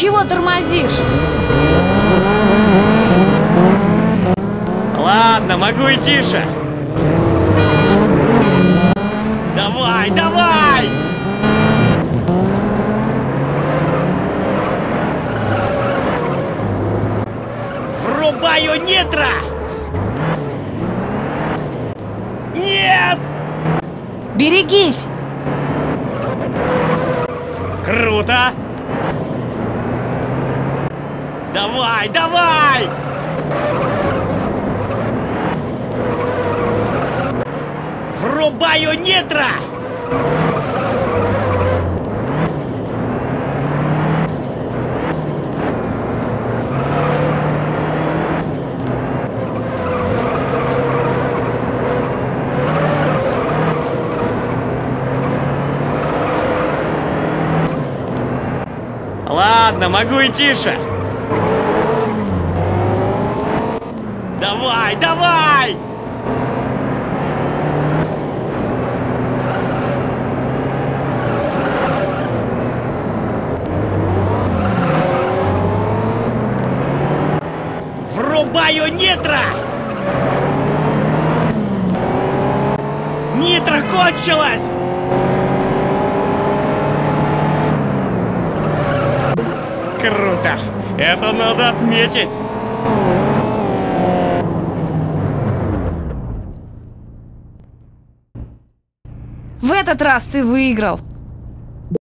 чего тормозишь? Ладно, могу и тише. Давай, давай! Врубаю нитро! Нет! Берегись! Круто! Давай, давай! Врубаю нитро! Ладно, могу и тише. Давай, давай! Врубаю нитро! Нитро кончилось! Круто! Это надо отметить! В этот раз ты выиграл.